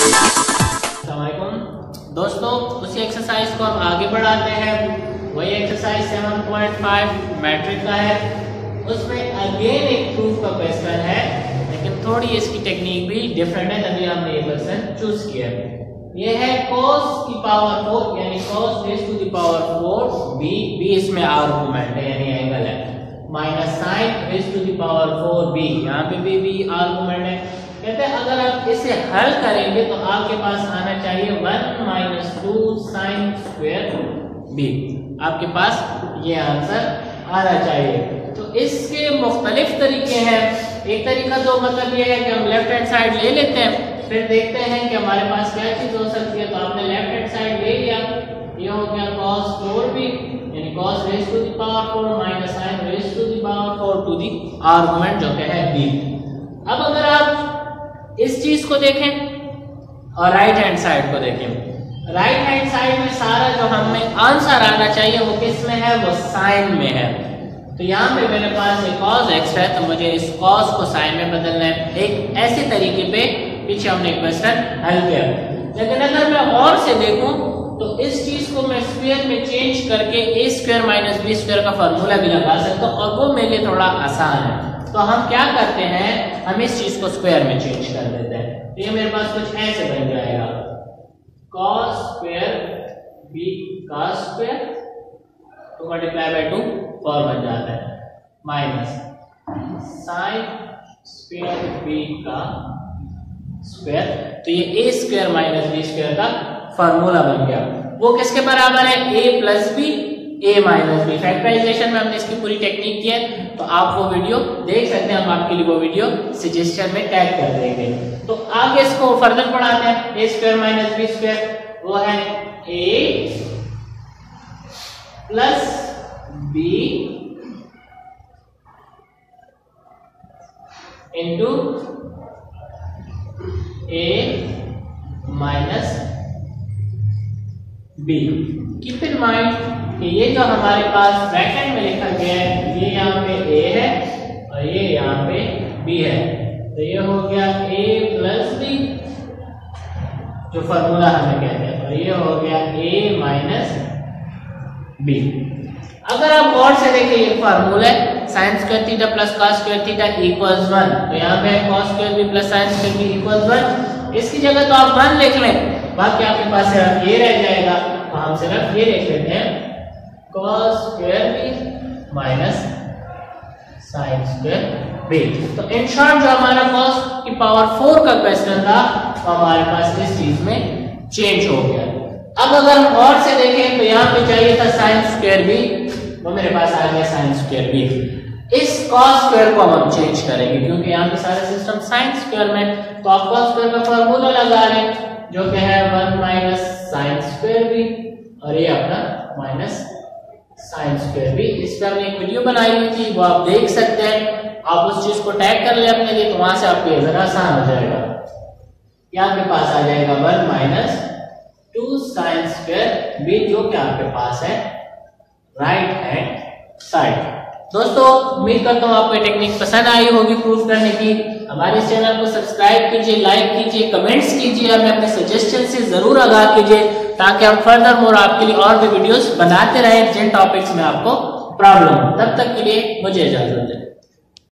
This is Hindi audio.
दोस्तों उसी एक्सरसाइज को हम आगे बढ़ाते हैं। वही एक्सरसाइज 7.5 मैट्रिक का है। उसमें अगेन एक प्रूफ का क्वेश्चन है, लेकिन थोड़ी इसकी टेक्निक भी डिफरेंट है, तभी हमने ये क्वेश्चन चूज किया। ये है cos की पावर 4 यानी cos raise to the power 4 b, इसमें आर्गुमेंट है यानी एंगल है, minus sin raise to the power 4 b, यहाँ पे भी आर्गुमेंट है। कहते हैं अगर आप इसे हल करेंगे तो आपके पास आना चाहिए 1 माइनस 2 साइन स्क्वायर b, आपके पास ये आंसर आना चाहिए। तो इसके मुख्तलिफ तरीके हैं। एक तरीका तो मतलब ये है कि हम लेफ्ट हैंड साइड ले लेते हैं, फिर देखते हैं कि हमारे पास क्या चीज हो सकती है। तो आपने लेफ्ट हैंड साइड ले लिया, ये हो गया cos 4b यानी cos raise to the power 4 minus sin raise to the power 4 to the argument जो कि है b। अब अगर आप इस चीज को देखें और राइट हैंड साइड को देखें, राइट हैंड साइड में सारा जो हमें आंसर आना चाहिए वो किस में है, वो साइन में है। तो यहाँ पे मेरे पास एक cos x है, तो मुझे इस cos को साइन में बदलना है। एक ऐसे तरीके पे पीछे हमने क्वेश्चन हल किया। लेकिन अगर मैं और से देखूं तो इस चीज को मैं स्क्वायर में चेंज करके a square minus b square का फॉर्मूला भी लगा सकता हूँ, और वो मेरे लिए थोड़ा आसान है। तो हम क्या करते हैं, हम इस चीज को स्क्वायर में चेंज कर देते हैं। तो ये मेरे पास कुछ ऐसे बन जाएगा, cos स्क्वायर b का स्क्वायर तो मल्टीप्लाई बाय 2 4 बन जाता है, माइनस sin स्क्वायर b का स्क्वायर, तो ये a square minus b square का फॉर्मूला बन गया। वो किसके बराबर है, a plus b a minus B. Factorization में हमने इसकी पूरी टेक्निक की है, तो आप वो वीडियो देख सकते हैं। हम आपके लिए वो वीडियो सजेशन में टैग कर देंगे। तो आगे इसको फर्दर पढ़ाते हैं। a square minus B square वो है a plus b into a minus b। Keep in mind कि ये जो हमारे पास ब्रैकेट में लिखा गया है, ये यहाँ पे a है और ये यहाँ पे b है। तो ये हो गया a प्लस b जो फॉर्मूला हमें कहते हैं, और ये हो गया a माइनस b। अगर आप गौर से देखिए ये फॉर्मूला है, sine square theta plus cos square theta equals 1। तो यहाँ पे cos square b plus sine square b equals 1। इसकी जगह तो आप 1 लिख लें, बाकी आपके पास सिर्फ ये रह जाएगा। तो हम सिर्फ ये लिख लेते हैं cos square b minus sin square b। तो इन शॉर्ट जो हमारा cos की पावर 4 का क्वेश्चन था, तो हमारे पास इस चीज में चेंज हो गया। अब अगर हम और से देखें तो यहाँ पे चाहिए था sin स्क्वायर b, वो मेरे पास आ गया sin स्क्वायर b। इस cos स्क्वायर को हम चेंज करेंगे क्योंकि यहाँ पे सारा सिस्टम sin स्क्वायर में, तो आप cos स्क्वायर का फॉर्मूला लगा रहे हैं जो कि है 1 माइनस sin स्क्वायर b, और ये अपना माइनस साइन स्क्वायर भी। इस पर हमने एक वीडियो बनाई हुई थी, वो आप देख सकते हैं। आप उस चीज को टैग कर ले अपने लिए, तो वहां से आपके जरा आसान हो जाएगा। क्या आपके पास आ जाएगा 1 माइनस 2 साइन स्क्वायर भी, जो कि आपके पास है राइट हैंड साइड। दोस्तों उम्मीद करता हूँ आपको टेक्निक पसंद आई होगी प्रूफ करने की। हमारे चैनल को सब्सक्राइब कीजिए, लाइक कीजिए, कमेंट्स कीजिए, हमें अपने सजेशन से जरूर आगाह कीजिए, ताकि हम फर्दर मोर आपके लिए और भी वीडियोस बनाते रहें जिन टॉपिक्स में आपको प्रॉब्लम हो। तब तक के लिए मुझे इजाजत।